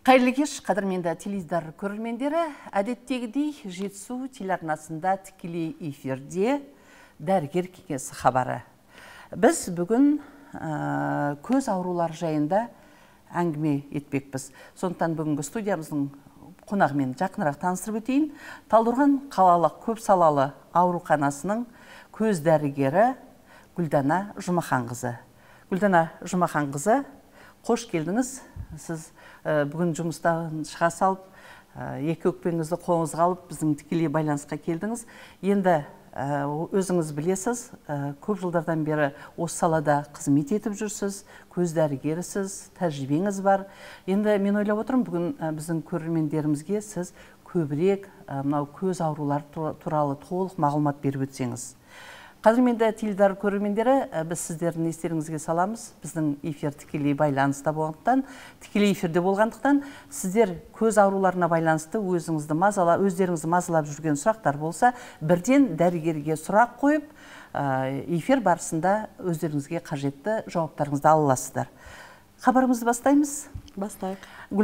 Қайырлы кеш, қадірменді теледидар көрермендері, әдеттегідей Жетісу телеарнасында тікелей эфирде дәрігер кеңесі хабары. Біз бүгін көз аурулар жайында әңгіме етпекпіз. Сондықтан бүгінгі студиямыздың қонағымен жақынырақ таныстырып өтейін. Талдықорған қалалық көпсалалы ауруханасының көз дәрігері Гүлдана Жұмаханқызы. Гүлдана Жұмаханқызы, қош келдіңіз. Сіз бүгін жұмыстан шыға салып, екі өкпеңізді қолыңызға алып, біздің тікелей байланысқа келдіңіз. Енді өзіңіз білесіз, көп жылдардан бері осы салада қызмет етіп жүрсіз, көз дәрігерісіз, тәжірибеңіз бар. Енді мен ойлап отырмын, бүгін біздің көрермендерімізге сіз көбірек мынау көз аурулары туралы толық мағлұмат беріп өтсеңіз. Қадірменді теледидар көрермендері, біз сіздердің естеріңізге саламыз. Біздің эфир тікелей байланыста болғандықтан, тікелей эфирде болғандықтан, сіздер көз ауруларына байланысты өздеріңізді мазалап жүрген сұрақтар болса, бірден дәрігерге сұрақ қойып, эфир барысында өздеріңізге қажетті жауаптарыңызды ала аласыздар. Хабарымызды бастаймыз? Бастайық.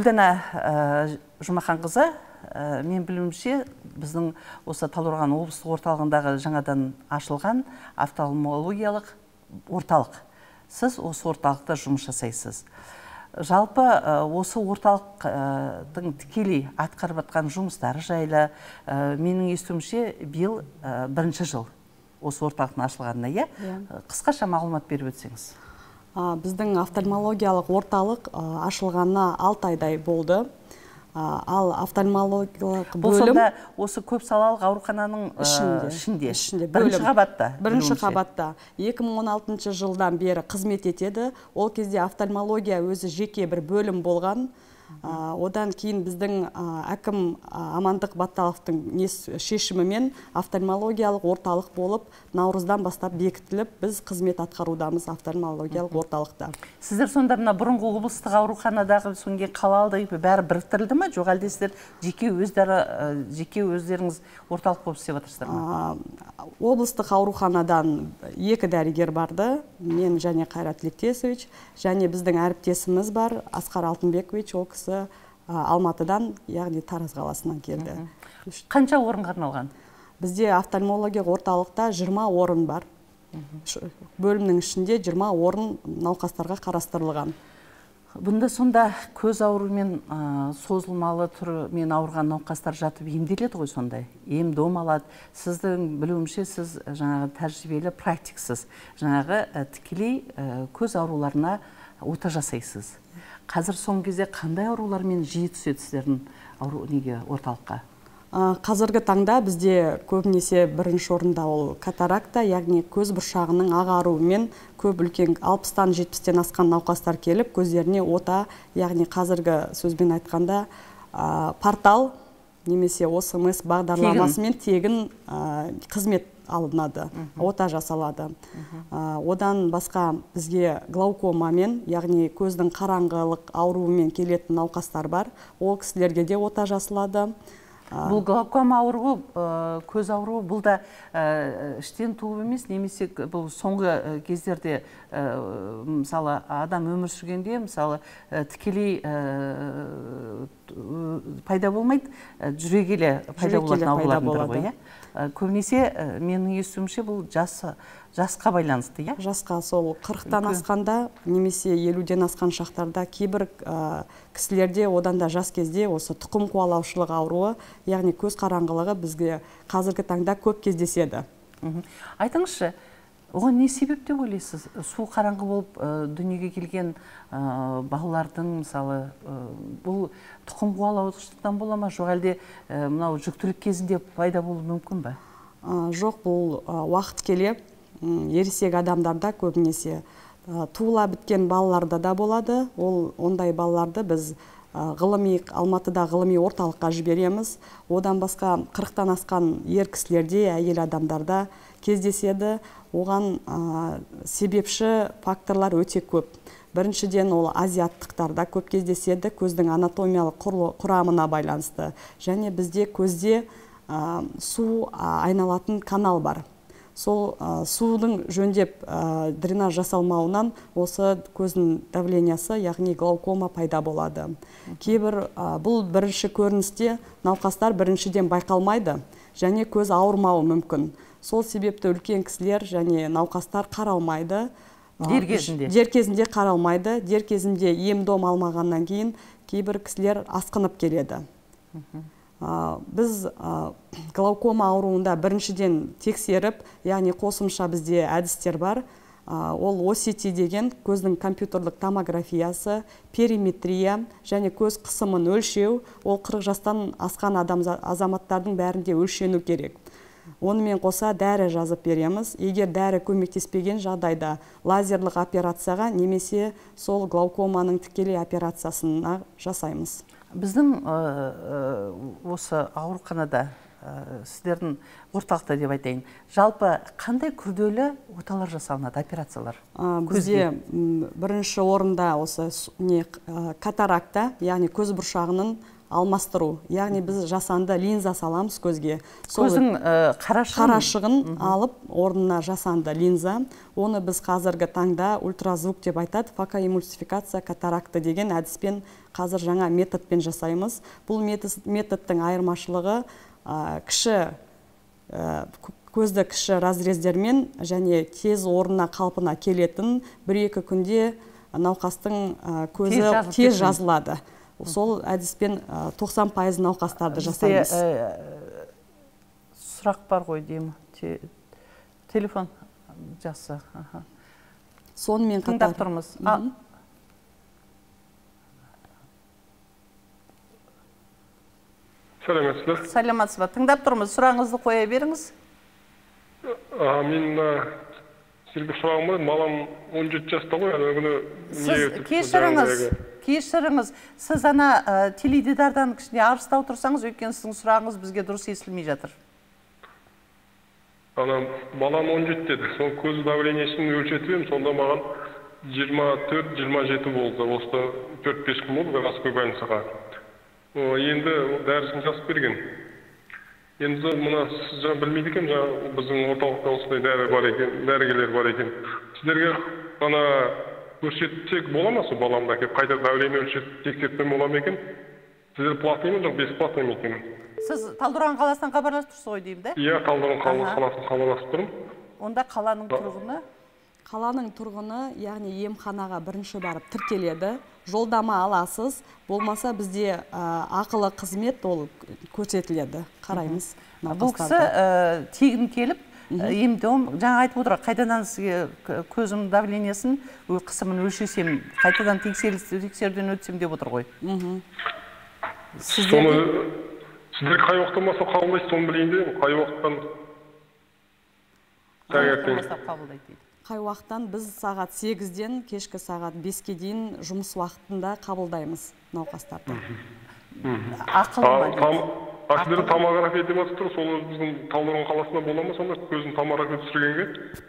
Гүлдана Жұмаханқызы, мен білуімше, біздің осы Талдықорған облыстық орталығындағы жаңадан ашылған офтальмологиялық орталық. Сіз осы орталықта жұмыс жасайсыз. Жалпы осы орталықтың тікелей атқарып жатқан жұмыстары жайлы, менің естуімше, биыл бірінші жыл осы орталықтың ашылғанына, қысқаша мағлұмат беріп өтсеңіз. Біздің офтальмологиялық орталық ашылғанына 6 айдай болды. Ал офтальмологиялық бөлім... Бұл сонда осы көпсалалық аурухананың ішінде. Бірінші қабатта. Бірінші қабатта. 2016 жылдан бері қызмет етеді. Ол кезде офтальмология өзі жеке бір бөлім болған. Одан кейін біздің әкім Амандық Батталовтың шешімімен офтальмологиялық орталық болып, наурыздан бастап бекітіліп, біз қызмет атқарудамыз офтальмологиялық орталықта. Сіздер сонда мына бұрынғы облыстық ауруханадағы сонге қалалды бәрі біріктірілді ме? Жоқ, әлде сіздер жеке өздеріңіз орталық болып істеп отырсыздар ма? Облыстық ауруханадан 2 дәрігер барды, мен және Қайрат Лектесович, және біздің әріптесіміз бар, Асқар Алтынбекович, ол кісі Алматыдан, яғни Тараз қаласынан келді. Қанша орынға арналған? Бізде офтальмология орталықта 20 орын бар. Бөлімнің ішінде 20 орын науқастарға қарастырылған. Бұнда сонда көз аурумен созылмалы түрімен ауырған науқастар жатып емделеді ғой сондай. Ем-дом алады. Сіздің білуімше, сіз жаңағы тәжірибелі практиксіз. Жаңағы тікелей көз ауруларына ота жасайсыз. Қазір соңғы кезде қандай аурулармен жиі түседі сіздердің орталыққа? Қазіргі таңда бізде көбінесе бірінші орында ол катаракта, яғни көз бұршағының ағаруымен көп үлкен 60-тан 70-тен асқан науқастар келіп, көздеріне ота, яғни қазіргі сөзбен айтқанда портал немесе ОСМС бағдарламасымен тегін қызмет алынады, ота жасалады. Одан басқа бізге глаукомамен, яғни көздің қараңғылық ауруымен келетін науқастар бар, ол кісілерге де ота жасалады. Бұл глаукома ауруы, көз ауруы, бұл да іштен туып емес, немесе бұл соңғы кездерде, мысалы, адам өмір сүргенде, мысалы, тікелей пайда болмайды, жүре келе пайда болатын аурулардың ғой. Көбінесе, менің естуімше, бұл жасқа байланысты, иә? Жасқа, сол 40-тан асқанда, немесе 50-ден асқан шақтарда кейбір кісілерде одан да жас кезде осы тұқым қуалаушылық ауруы, яғни көз қараңғылығы бізге қазіргі таңда көп кездеседі. Айтыңызшы, оған не себеп деп ойлайсыз? Су қараңғы болып дүниеге келген балалардың, мысалы, бұл тұқым қуалаушылықтан бола ма? Жоқ, әлде мынау жүктілік кезінде пайда болуы мүмкін ба? Жоқ, бұл уақыт келе ересек адамдарда көбінесе туыла біткен балаларда да болады. Ондай балаларды біз Алматыда ғылыми орталыққа жібереміз. Одан басқа 40-тан асқан ер кісілерде, әйел адамдарда кездеседі. Оған себепші факторлар өте көп. Біріншіден ол азиаттықтарда көп кездеседі, көздің анатомиялық құрамына байланысты. Және бізде көзде су айналатын канал бар. сол судың жөндеп дренаж жасалмауынан осы көздің давлениясы, яғни глаукома пайда болады. Кейбір бұл бірінші көріністе науқастар біріншіден байқалмайды, және көз ауырмауы мүмкін. Сол себепті үлкен кісілер және науқастар қаралмайды. Дер кезінде қаралмайды. Дер кезінде ем-дом алмағаннан кейін кейбір кісілер асқынып келеді. Біз глаукома ауруында біріншіден тексеріп, яғни қосымша бізде әдістер бар. Ол OCT деген көздің компьютерлік томографиясы, периметрия және көз қысымын өлшеу. Ол 40 жастан асқан азаматтардың бәрінде өлшену керек. Онымен қоса дәрі жазып береміз. Егер дәрі көмектеспеген жағдайда лазерлік операцияға немесе сол глаукоманың тікелей операциясына жасаймыз. Біздің осы ауруханада, сіздердің орталықта деп айтайын, жалпы қандай күрделі оталар жасалынады, операциялар? Бізде бірінші орында осы катаракта, яғни көз бұршағының алмастыру. Яғни біз жасанды линза саламыз көзге. Көздің қарашығын алып, орнына жасанды линза. Оны біз қазіргі таңда ультразвук деп айтады, фокоэмульсификация катаракты деген әдіспен қазір жаңа методпен жасаймыз. Бұл методтың айырмашылығы көзді кіші разрездермен және тез орнына қалпына келетін 1-2 күнде науқастың көзі тез жазылады. Сол әдіспен 90% науқастарды жасаймыз. Сұрақ бар ғой деймін. Телефон жақсы. Сонымен қатар. Тыңдап тұрмыз. Сәлеметсіздер. Сәлеметсіз ба. Тыңдап тұрмыз. Сұрағыңызды қоя беріңіз. Мен сізге сұрағым бар. Балам 17 жаста ғой. Кешіріңіз, сіз ана теледидардан кішіне арыстау тұрсаңыз, өйткені сіздің сұрағыңыз бізге дұрыс естілмей жатыр. Балам 17 деді. Сол көз давлениесін өлшетіп, сонда маған 24-27 болды. Осы 4-5 күн болды, Городской больницаға. Енді дәрісін жазып берген. Енді мұны сіз білмейді екен, біздің орталықта осындай дәрігерлер бар екен. Сіздерге ғана көрсетсек бола ма, сол баламда келіп қайта давление өлшетіп тексертсем бола ма екен? Сіздер платный ма, жоқ бесплатный ма екен? Сіз Талдықорған қаласынан хабарласып тұрсыз ғой деймін, да? Иә, Талдықорған қаласынан хабарласып тұрмын. Онда қаланың тұрғыны? Қаланың тұрғыны, яғни емханаға бірінші барып тіркеледі, жолдама аласыз, болмаса бізде ақылы қызмет ол көрсетіледі, қараймыз. Бұл кісі тегін келіп, ем-дом, жаңа айтып отыр, қайтадан сізге көзім давлениясын, қысымын өлшесем, қайтадан тексеруден өтсем деп отыр ғой. Сіздер қай уақыттан бастап қабылдайсыз, соны білейін де, қай уақыттан қабылдайды? Қай уақыттан біз сағат 8-ден кешкі сағат 5-ке дейін жұмыс уақытында қабылдаймыз науқастарды. Ақылы ма дейді? Сіздер томография деп жатыр, сол біздің Талдықорған қаласында бола ма, сонда көздің томография түсіргенге?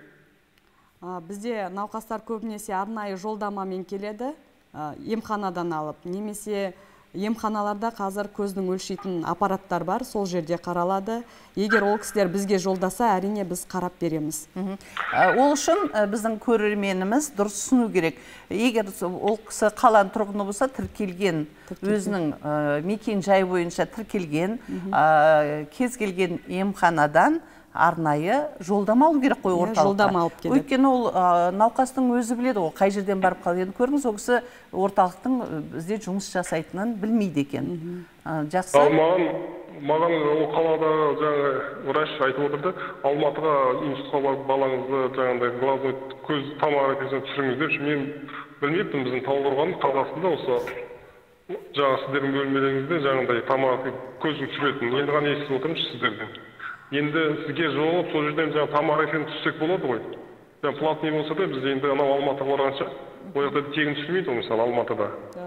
Бізде науқастар көбінесе арнайы жолдамамен келеді, емханадан алып, немесе емханаларда қазір көздің өлшейтін аппараттар бар, сол жерде қаралады. Егер ол кісілер бізге жолдаса, әрине біз қарап береміз. Ол үшін біздің көрерменіміз дұрыс түсіну керек. Егер ол кісі қаланың тұрғыны болса, тіркелген, өзінің мекен жай бойынша тіркелген, кез келген емханадан арнайы жолдама алу керек қой орталыққа. Жолдама алып келеді. Өйткені ол науқастың өзі біледі, ол қай жерден барып қалды. Енді көріңіз, ол кісі орталықтың бізде жұмыс жасайтынын білмейді екен. Жақсы. Маған ол қалада жаңа врач айтып отырды, Алматыға институтқа барып балаңызды жаңағыдай глазной көз томографиясына түсіріңіздер. Мен білмеппін, біздің Талдықорған қаласында осы жаңа сіздердің бөлмелеріңізде жаңағыдай томография көздің түсіретін. Енді ғана естіп отырмын сіздерден. Енді сізге жолып, сол жерден жаңа томографияны түссек болады ғой. Платный болса да, біз енді анау Алматыға барғанша, ол жақта тегін түсірмейді ғой, мысалы Алматыда.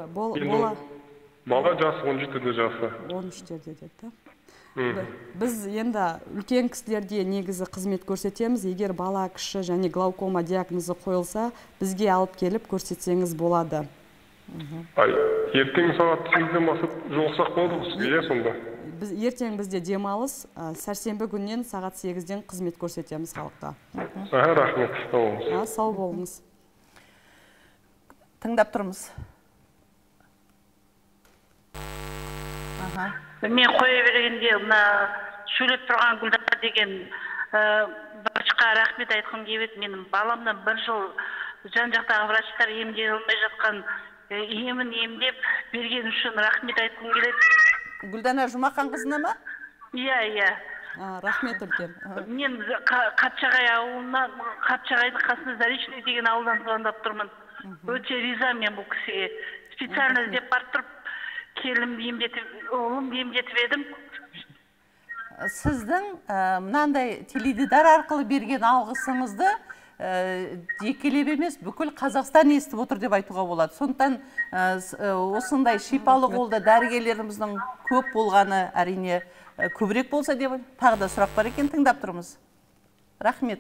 Бала жасы 17-де жасы. 13-де деді. Біз енді үлкен кісілерде негізі қызмет көрсетеміз. Егер бала кіші және глаукома диагнозы қойылса, бізге алып келіп көрсетсеңіз болады. Ертең сағат 8-ден басып жолықсақ болады ғой сізге, сонда? ертең бізде демалыс, сәрсенбі күннен сағат 8-ден қызмет көрсетеміз халыққа. Рахмет, сау болыңыз. Сау болыңыз. Тыңдап тұрмыз. Мен қоя бергенде мына сөйлеп тұрған Гүлдана деген врачқа рахмет айтқым келеді. Менің баламнан 1 жыл жан-жақтағы врачтар емдей алмай жатқан емін емдеп берген үшін рахмет айтқым келеді. Гүлдана Жұмақанқызына ма? Иә. Рахмет үлкен. Мен Қатшағай ауылынан, Қатшағайдың қасында Заречный деген ауылдан звондап тұрмын. Өте ризамын бұл кісіге. Специально іздеп барып тұрып келім емдетіп, оғым емдетіп едім. Сіздің мынандай теледидар арқылы берген алғысыңызды жекелеп емес, бүкіл Қазақстан естіп отыр деп айтуға болады. Сондықтан осындай шипалы қолда дәрігерлеріміздің көп болғаны әрине көбірек болса деп тағы да сұрақ бар екен, тыңдап тұрмыз. Рахмет.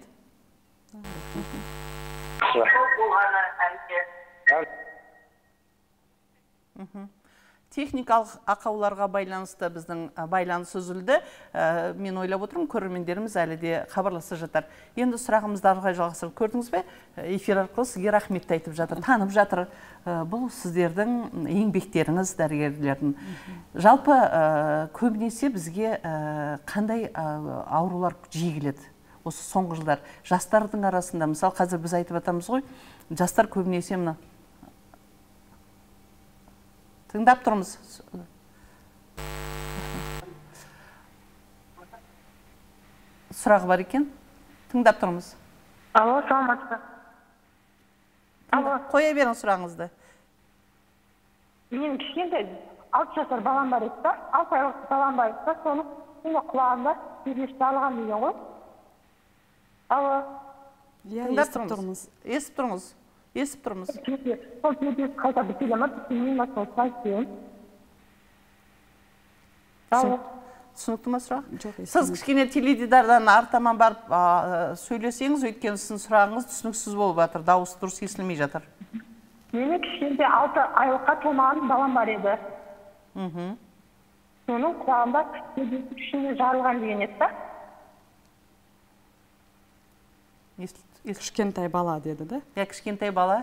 Техникалық ақауларға байланысты біздің байланыс үзілді. Мен ойлап отырмын, көрермендеріміз әлі де хабарласып жатар. Енді сұрағымызды әрі жалғастырып көрдіңіз бе? Эфир арқылы сізге рахметті айтып жатыр, танып жатыр. Бұл сіздердің еңбектеріңіз, дәрігерлердің. Жалпы көбінесе бізге қандай аурулар жиі келеді? Осы соңғы жылдар жастардың арасында, мысалы қазір біз айтып жатамыз ғой, жастар көбінесе мына тыңдап тұрмыз. Сұрағы бар екен? Тыңдап тұрмыз. Алло, саламатсыз. Қоя беріңіз сұрағыңызды. Мен кішкентай 6 жасар балам бар еді, 6 айлық балам бар еді, соны құлағында пернешті алған деген ғой. Алло. Тыңдап тұрмыз. Естіп тұрмыз. Есіп тұрмыз. Сол пердес қайта бітеле ма, бітелмей ма, сол сайтен. Түсінікті ма сұрақ? Сіз кішкене теледидардан артаман барып сөйлесеңіз, өйткені сіздің сұрағыңыз түсініксіз болып жатыр, дауысы дұрыс естілмей жатыр. Менің кішкентай 6 айлыққа толмаған балам бар еді. Соның құлағында пердесі кішкене жарылған деген еді да. Кішкентай бала деді да? Кішкентай бала.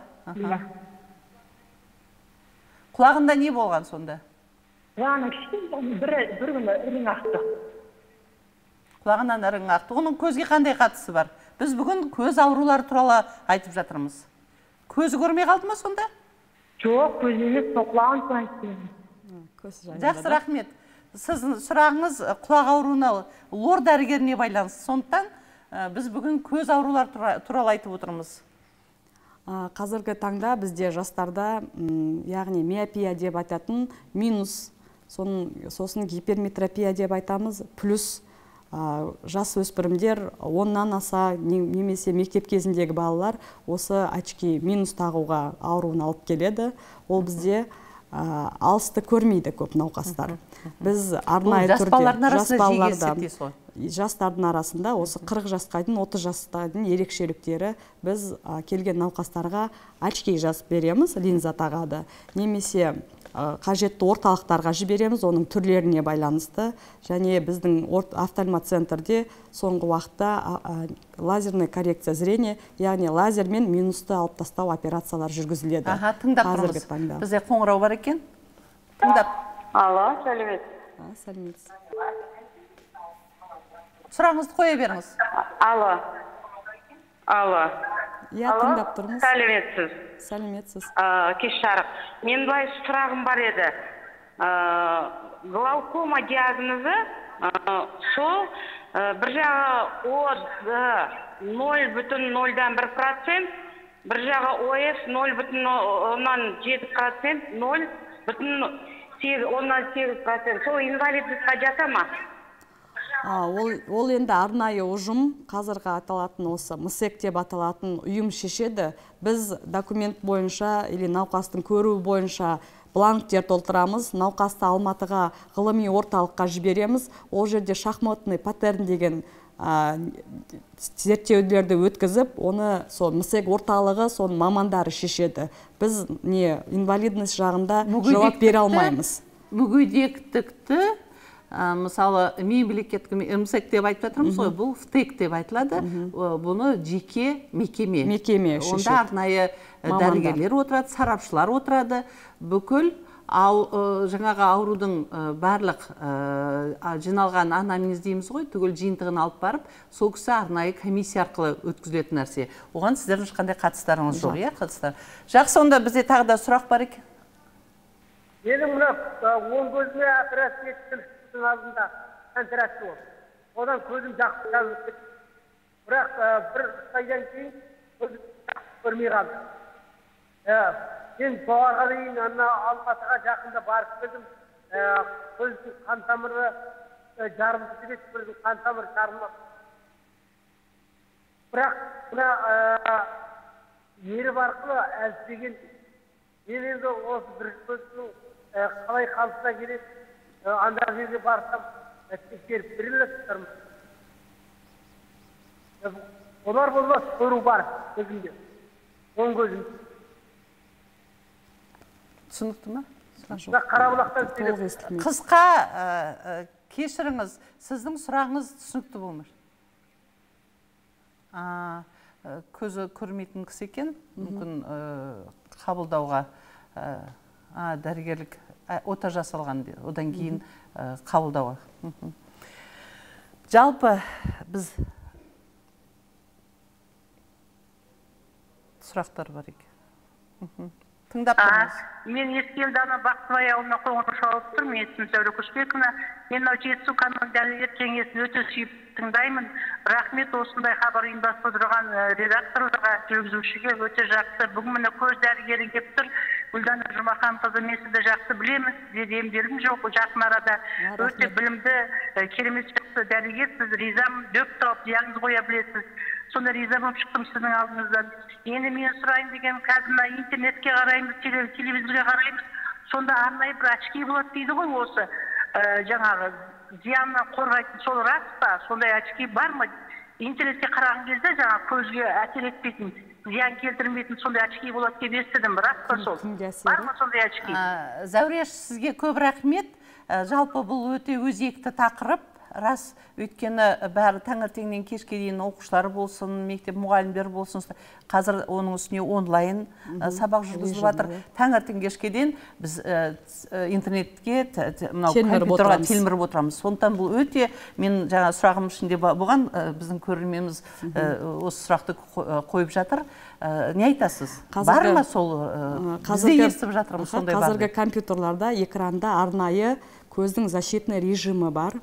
Құлағында не болған сонда? Жаңа кішкентай бір күні ірің ақты. Құлағынан ірің ақты. Оның көзге қандай қатысы бар? Біз бүгін көз аурулары туралы айтып жатырмыз. Көзі көрмей қалды ма сонда? Жоқ, көзі емес, құлағын соң. Жақсы, рахмет. Сіздің сұрағыңыз құлақ ауруына лор дәрігеріне байланысты. Сондықтан біз бүгін көз аурулар туралы айтып отырмыз. Қазіргі таңда бізде жастарда, яғни миопия деп айтатын минус, сосын гиперметропия деп айтамыз, плюс жас өспірімдер 10-нан аса немесе мектеп кезіндегі балалар осы очки минус тағуға ауруын алып келеді. Ол бізде алысты көрмейді көп науқастар. Біз арнайы түрде жастардың арасында осы 40 жасқа дейін 30 жасқа дейін ерекшеліктері біз келген науқастарға очки жазып береміз, линза тағады. Немесе қажетті орталықтарға жібереміз, оның түрлеріне байланысты. Және біздің офтальмоцентрде соңғы уақытта лазерный коррекция зрения, яғни лазермен минусты алып тастау операциялар жүргізіледі. Тыңдап тұрмыз. Бізде қоңырау бар екен. Тыңдап. Алло, сәлеметсіз. Сәлеметсіз. Сұрағыңызды қоя беріңіз. Алло. Тыңдап тұрмыз. Сәлеметсіз. Сәлеметсіз. Кеш жарық. Мен былай сұрағым бар еді. Глаукома диагнозы, сол бір жағы ОД 0,01%, бір жағы ОС 0,7%, 0,8%. Сол инвалидностьқа жата ма? Ол енді арнайы ұжым, қазіргі аталатын осы МСЭК деп аталатын ұйым шешеді. Біз документ бойынша, или науқастың көру бойынша бланктер толтырамыз, науқасты Алматыға ғылыми орталыққа жібереміз. Ол жерде шахматный паттерн деген зерттеулерді өткізіп, оны сол МСЭК орталығы, соның мамандары шешеді. Біз инвалидность жағында жауап бере алмаймыз. Мүгедектікті мысалы мемлекеттік МСЭК деп айтып жатырмыз ғой, бұл ФТЭК деп айтылады. Бұны жеке мекеме. Онда арнайы дәрігерлер отырады, сарапшылар отырады. Бүкіл жаңағы аурудың барлық жиналған анамнез дейміз ғой, түгел жиынтығын алып барып, сол кісі арнайы комиссия арқылы өткізілетін нәрсе. Оған сіздердің ешқандай қатыстарыңыз жоқ, иә, қатыстар. Жақсы, онда бізде тағы да сұрақ бар екен. Менің мына оң көзіме операция еттім алдында операция болды. Одан көзім жақсы қалды. Бірақ бір айдан кейін көзім көрмей қалды. Мен жоғарыға дейін Алматыға жақында барып келдім. Көздің қан тамыры жарылып кетеді, көздің қан тамыры жарылмады. Бірақ мына еріп арқылы әлсіреген мен енді осы бір көздің қалай қалпына келеді, анда жерге барсам тексеріп берілесіздер ме? Олар болмас, көру бар көзімде, оң көзім. Түсінікті ме? Қарабұлақтан сөйлеп. Қысқа кешіріңіз, сіздің сұрағыңыз түсінікті болмыр. Көзі көрмейтін кісі екен, мүмкін қабылдауға дәрігерлік ота жасалған, одан кейін қабылдауға. Жалпы біз сұрақтар бар екен. Тыңдап тұрмыз. Мен Ескелді ана Бақтыбай ауылына қоңырау шалып тұрмын. Есімім Сәуле Құшбекова. Мен мынау Жетісу каналының дәрігерлер кеңесін өте сүйіп тыңдаймын. Рахмет осындай хабар ұйымдастырып тұрған редакторларға, жүргізушіге өте жақсы. Бүгін міне көз дәрігері келіп тұр. Гүлдана Жұмаханқызы, мен сізді жақсы білемін. Сізде емделдім жоқ, жақын арада. Өте білімді, керемет жақсы дәрігер. Сіз ризамын, дөп тауып диагноз қоя білесіз. Сонда риза болып шықтым сіздің алдыңыздан. Енді мен сұрайын деген, қазір интернетке қараймыз, телевизорға қараймыз. Сонда арнайы бір очки болады дейді ғой осы. Жаңағы зияннан қорғайтын, сол рас па? Сондай очки бар ма? Интернетке қараған кезде жаңағы көзге әсер етпейтін, зиян келтірмейтін сондай очки болады деп естідім. Рас па сол? Бар ма сондай очки? Зәуреш, сізге көп рахмет. Жалпы бұл өте өзекті тақырып. Рас, өйткені бәрі таңертеңнен кешке дейін оқушылар болсын, мектеп мұғалімдер болсын, қазір оның үстіне онлайн сабақ жүргізіліп жатыр. Таңертең кешке дейін біз интернетке, компьютерға телміріп отырамыз. Сондықтан бұл өте, мен жаңа сұрағым ішінде болған, біздің көрерменіміз осы сұрақты қойып жатыр. Не айтасыз? Бар ма сол? Бізде естіп жатырмыз сондай бар. Қазіргі компьютерларда экранда арнайы көздің защитный режимі бар.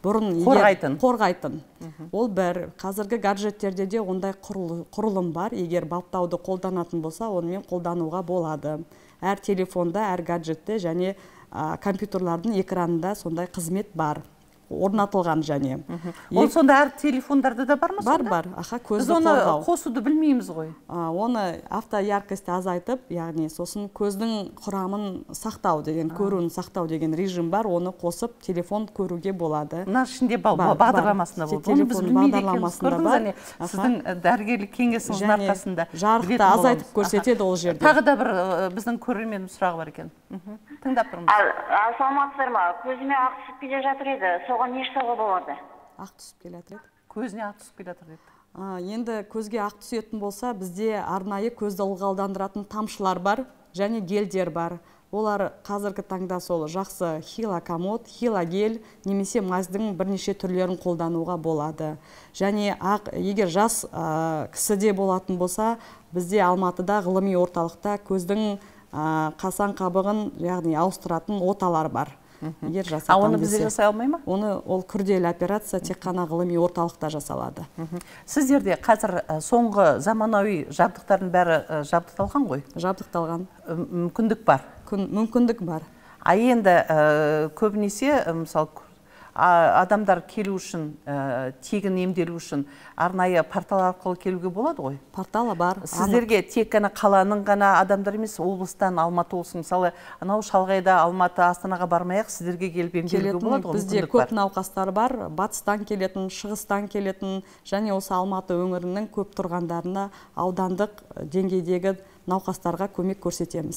Қорғайтын. Ол бір, қазіргі гаджеттерде де ондай құрылым бар. Егер баптауды қолданатын болса, онымен қолдануға болады. Әр телефонда, әр гаджетте және компьютерлардың экранында сондай қызмет бар. Орнатылған және. Ол сонда әр телефондарда да бар ма сонда? Бар. Көзді қорғау. Біз оны қосуды білмейміз ғой. Оны автояркості азайтып, яғни сосын көздің құрамын сақтау деген, көруін сақтау деген режим бар. Оны қосып, телефон көруге болады. Мына ішінде бағдарламасында болды. Оны біз білмейді екенбіз, көрдіңіз. Сіздің дәрігерлік кеңесіңіздің арқасында. Жарықты азайтып көрсетеді ол жерде. Тағы да бір біздің көрерменіміз сұрағы бар екен. Тыңдап тұрмыз. Саламатсыздар ма? Көзіме ақ түсіп келе жатыр еді. Соған не істеуге болады? Ақ түсіп келе жатыр еді. Көзіне ақ түсіп келе жатыр еді. Енді көзге ақ түсетін болса, бізде арнайы көзді ылғалдандыратын тамшылар бар және гельдер бар. Олар қазіргі таңда сол жақсы хилокомод, хилогель немесе маздың бірнеше түрлерін қолдануға болады. Және егер жас кісіде болатын болса, бізде Алматыда ғылыми орталықта көздің қасан қабығын, яғни ауыстыратын оталар бар. Оны бізде жасай алмай ма? Ол күрделі операция тек қана ғылыми орталықта жасалады. Сіздерде қазір соңғы заманауи жабдықтардың бәрі жабдықталған ғой? Жабдықталған. Мүмкіндік бар? Мүмкіндік бар. Енді көбінесе, мысалы, адамдар келу үшін, тегін емделу үшін арнайы портал арқылы келуге болады ғой? Порталы бар. Сіздерге тек қана қаланың ғана адамдар емес, облыстан, Алматы болсын, мысалы, анау шалғайда Алматы, Астанаға бармай-ақ сіздерге келіп емделуге болады ғой? Бізде көп науқастар бар, батыстан келетін, шығыстан келетін, және осы Алматы өңірінің көп тұрғандарына аудандық деңгейдегі науқастарға көмек көрсетеміз.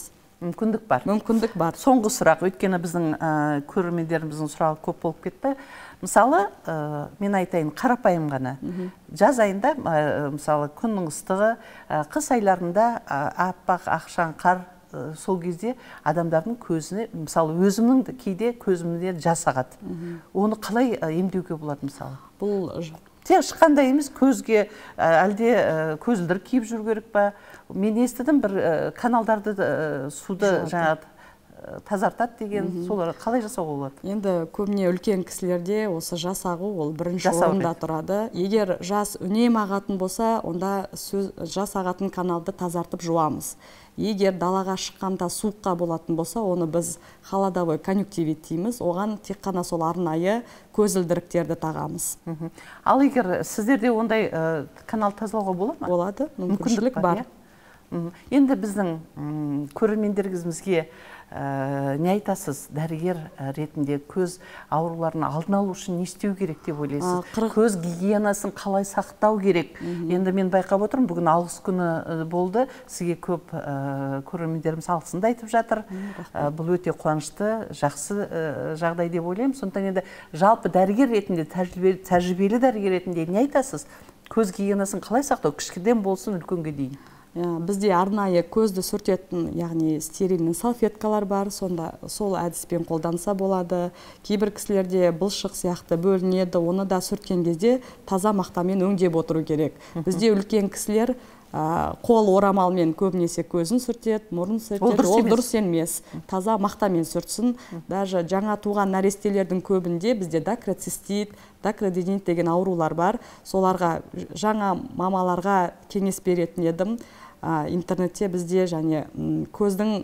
мүмкіндік бар. Мүмкіндік бар. Соңғы сұрақ, өйткені біздің көрермендеріміздің сұрағы көп болып кетті. Мысалы, мен айтайын, қарапайым ғана. Жаз айында, мысалы, күннің ыстығы, қыс айларында аппақ ақшаң қар, сол кезде адамдардың көзіне, мысалы, өзімнің кейде көзімде жас ағады. Оны қалай емдеуге болады, мысалы? Бұл тек шыққандай емес, көзге әлде көзілдірік киіп жүру керек па? Мен естідім, бір каналдарды суды жаңағы тазартады деген, солар қалай жасауға болады? Енді көбіне үлкен кісілерде осы жас ағу ол бірінші орында тұрады. Егер жас үнемі ағатын болса, онда жас ағатын каналды тазартып жуамыз. Егер далаға шыққанда суыққа болатын болса, оны біз холодовой конъюнктивит дейміз. Оған тек қана сол арнайы көзілдіріктерді тағамыз. Ал егер сіздерде ондай канал тазалауға болады ма? Болады, мүмкіншілік бар. Енді біздің көрермендерімізге не айтасыз? Дәрігер ретінде көз ауруларын алдын алу үшін не істеу керек деп ойлайсыз? Көз гигиенасын қалай сақтау керек? Енді мен байқап отырмын, бүгін алғыс күні болды. Сізге көп көрермендеріміз алғысынды айтып жатыр. Бұл өте қуанышты, жақсы жағдай деп ойлаймын. Сондықтан енді жалпы дәрігер ретінде, тәжірибелі дәрігер ретінде не айтасыз? Көз гигиенасын қалай сақтау? Кішкіден болсын, үлкенге дейін. Бізде арнайы көзді сүртетін, яғни стерильный салфеткалар бар, сонда сол әдіспен қолданса болады. Кейбір кісілерде бұлшық сияқты бөлінеді, оны да сүрткен кезде таза мақтамен өңдеп отыру керек. Бізде үлкен кісілер қол орамалмен көбінесе көзін сүртеді, мұрын сүртеді, ол дұрыс емес. Таза мақтамен сүртсін. Даже жаңа туған нәрестелердің көбінде бізде дакроцистит, дакроденит деген аурулар бар. Соларға жаңа мамаларға кеңес беретін едім. Интернетте бізде және көздің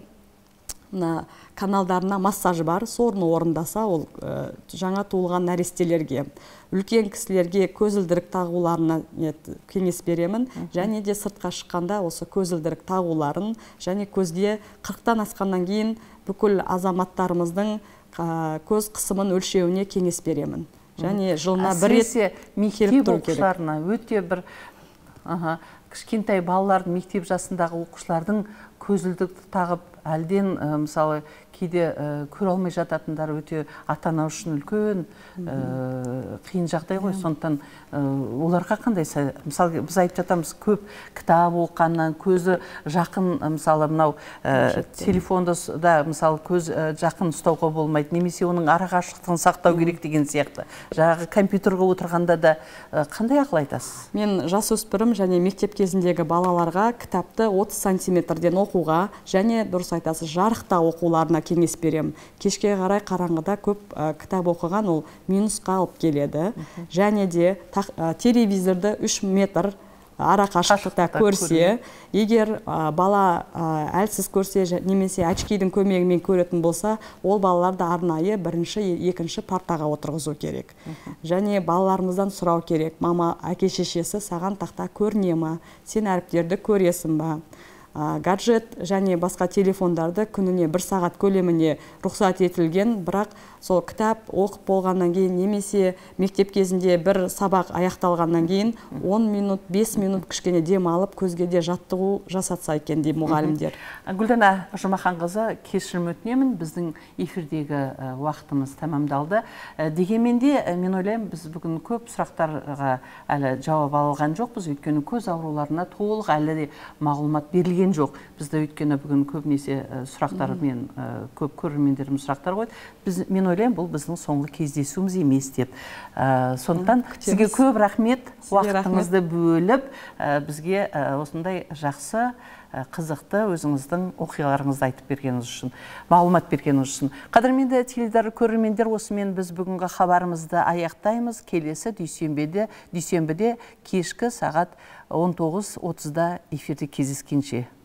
каналдарына массаж бар, соны орындаса, ол жаңа туылған нәрестелерге, үлкен кісілерге көзілдірік тағуларына кеңес беремін, және де сыртқа шыққанда осы көзілдірік тағуларын, және көзге 40-тан асқаннан кейін бүкіл азаматтарымыздың көз қысымын өлшеуіне кеңес беремін. Және жылына бір рет мектеп оқушыларына өте бір кішкентай балалардың, мектеп жасындағы оқушылардың көзілдірік тағып әлден, мысалы, кейде көре алмай жататындар өте ата-ана үшін үлкен қиын жағдай ғой. Сондықтан оларға қандай, мысалы, біз айтып жатамыз, көп кітап оққаннан көзі жақын, мысалы, мынау телефонда да, мысалы, көз жақын ұстауға болмайды, немесе оның арақашықтығын сақтау керек деген сияқты. Жаңағы компьютерге отырғанда да қандай ақыл айтасыз? Мен жасөспірім және мектеп кезіндегі балаларға кітапты 30 сантиметрден оқуға, және дұрыс айтасыз, жарықта оқуларына кеңес берем. Кешке қарай қараңғыда көп кітап оқыған ол минусқа алып келеді. Және де телевизорды 3 метр арақашықтықта көрсе, егер бала әлсіз көрсе, немесе очкидің көмегімен көретін болса, ол балаларды арнайы бірінші, екінші партаға отырғызу керек. Және балаларымыздан сұрау керек: мама, әке-шешесі саған тақта көріне ма? Сен әріптерді көресің ба? Гаджет және басқа телефондарды күніне 1 сағат көлеміне рұқсат етілген, бірақ сол кітап оқып болғаннан кейін, немесе мектеп кезінде бір сабақ аяқталғаннан кейін 10 минут, 5 минут кішкене дем алып, көзге де жаттығу жасатса екен дейді мұғалімдер. Гүлдана Жұмаханқызы, кешірім өтінемін, біздің эфирдегі уақытымыз тәмамдалды. Дегенмен де мен ойлаймын, біз бүгін көп сұрақтарға әлі жауап алған жоқпыз, өйткені көз ауруларына толық әлі де мағлұмат берілген жоқ. Бізді өйткені бүгін көбінесе сұрақтар, мен көп көрермендеріміз сұрақтар қойды. Мен ойлаймын, бұл біздің соңғы кездесуіміз емес деп. Сондықтан сізге көп рахмет, уақытыңызды бөліп, бізге осындай жақсы, қызықты өзіңіздің оқиғаларыңызды айтып бергеніңіз үшін, мағлұмат бергеніңіз үшін. Қадірменді теледидар көрермендер, осымен біз бүгінгі хабарымызды аяқтаймыз. Келесі дүйсенбіде кешкі сағат 19:30-да эфирде кездескенше.